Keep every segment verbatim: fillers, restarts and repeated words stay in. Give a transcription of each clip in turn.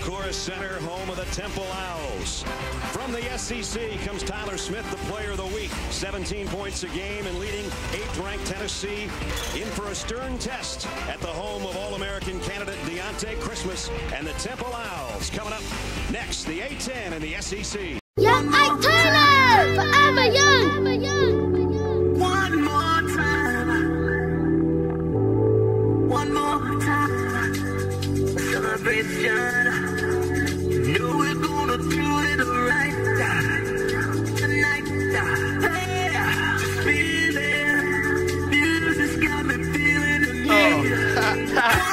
Chorus Center, home of the Temple Owls. From the S E C comes Tyler Smith, the player of the week. seventeen points a game and leading eighth-ranked Tennessee in for a stern test at the home of All-American candidate Deontay Christmas and the Temple Owls. Coming up next, the A ten and the S E C. Young Ike Turner! Forever young! Forever young! One more time. One more time. Celebration. You know we're gonna do it right tonight. Hey, just be there. Music's got me feeling the need.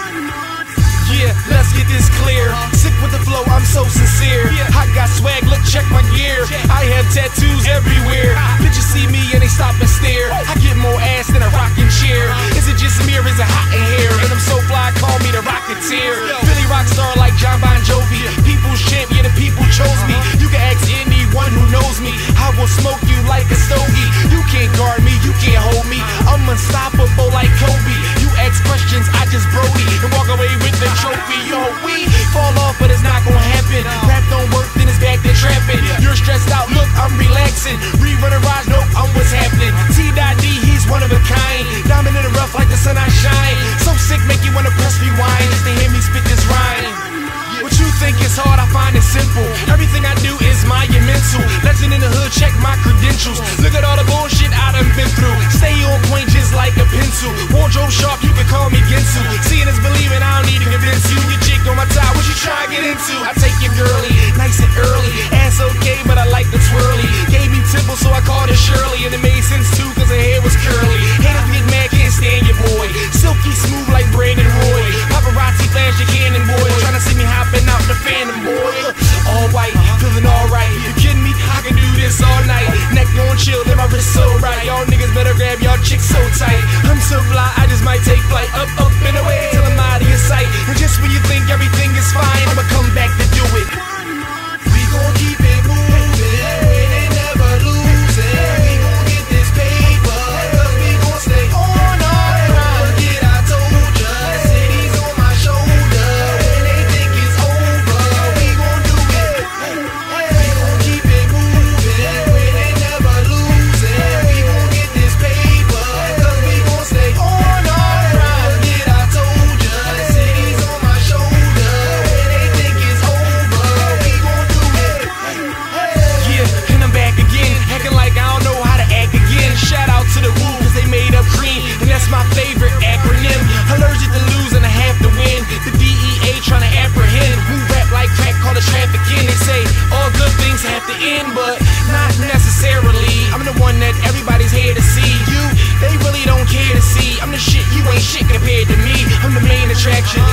Yeah, let's get this clear. Sick with the flow, I'm so sincere. I got swag, look, check my gear. I have tattoos everywhere. Bitches see me and they stop and stare. I get more ass than a rocking chair. Is it just me or is it hot in here? And I'm so fly, call me the Rocketeer. Philly rock star like John Bon Jovi. People's champion, the people chose me. You can ask anyone who knows me. I will smoke you like a stogie. You can't guard me, you can't hold me. I'm unstoppable like Kobe. You ask questions, I just Brody and walk away with the trophy. Yo, we fall off, but it's not gonna happen. Rap don't work, then it's back to trapping. You're stressed out, look, I'm relaxing. Rerun a ride, nope, I'm what's happening. T D, he's one of a kind. Diamond in the rough like the sun I shine. So sick, make you wanna press rewind just to hear me spit this rhyme. What you think is hard, I find it simple. Everything I do is monumental. Legend in the hood, check my credentials. Look at all the bullshit I done been through. Stay on point just like a pencil. Wardrobe sharp, you can call me Ginsu. Seeing is believing, I don't need to convince you. Your chick on my tie, what you trying to get into? I take your girly, nice and early. Ass okay, but I like the twirly. Gave me Temple, so I called her Shirley. And it made sense too, cause her hair was curly. Haters get mad, can't stand your boy. Silky smooth like Brandon Roy. Paparazzi flash your cannon boy. Trying to see me hopping out the phantom boy. All white, feeling alright. You kidding me? I can do this all night. Neck on chill, then my wrist so right. Y'all niggas better grab y'all chicks so tight. I'm so fly, I just might take flight. Up, up, and away till I'm out of your sight. And just when you think everything is fine, I'ma come back to do it. We gon' keep it moving, we ain't never losing. We gon' get this paper, cause we gon' stay on all around. Get I told ya, city's on my shoulder. When they think it's over, we gon' do it. We gon' keep it moving, we ain't never losing. We gon' get this paper, cause we gon' stay on all around. Get I told ya, city's on my shoulder. When they think it's over, we gon' do it. Yeah, and I'm back again, acting like I don't know how to act again. Shout out to the Woo, cause they made up cream, and that's my favorite acronym. Allergic to lose and I have to win. The D E A tryna apprehend. Who rap like crack, call it trafficking. They say all good things have to end, but not necessarily. I'm the one that everybody's here to see. You, they really don't care to see. I'm the shit, you ain't shit compared to me. I'm the main attraction.